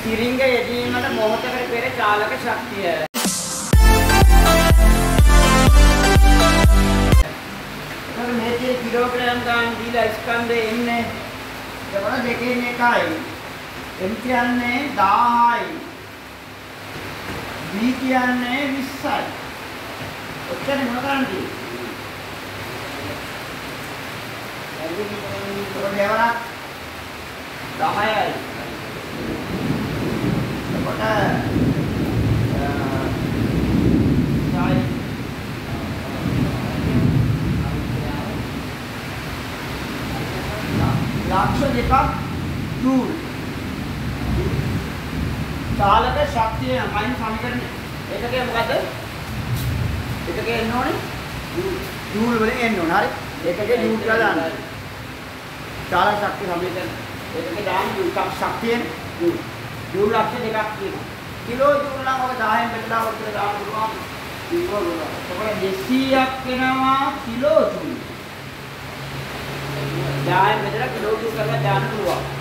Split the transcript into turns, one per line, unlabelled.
සිරිංග යෙදීමට මොහොතකට පෙර චාලක ශක්තිය. එතකොට මේකේ කිලෝග්‍රෑම් ගන්න දීලා ස්කන්ධය එන්නේ එතකොට දෙකෙන් එකයි. M කියන්නේ 1000යි. B කියන්නේ 20යි. ඔච්චර මොන කරන්නේ? එතකොට එවරක් 10යි. එතකොට ලක්ෂ දෙකක් ජූල්. චාලක ශක්තිය මයින් සමීකරණය. ඒකේ මොකද? ඒකේ එන්න ඕනේ ජූල් වලින් එන්න ඕනේ. හරි. ඒකේ ජූල් කියලා දාන්න. චාලක ශක්තිය සමීකරණය. ඒකේ දාන්න ජූල් ශක්තියනේ. ජූල් ලක්ෂ දෙකක් කියනවා. කිලෝ ජූල් නම් ඔක 10න් බෙදලා ඔතන දාන්න පුළුවන්. Kilo joule. ඒකේ 200ක් වෙනවා කිලෝ ජූල්. 10න් බෙදලා කිලෝ ජූල් කරලා දාන්න පුළුවන්.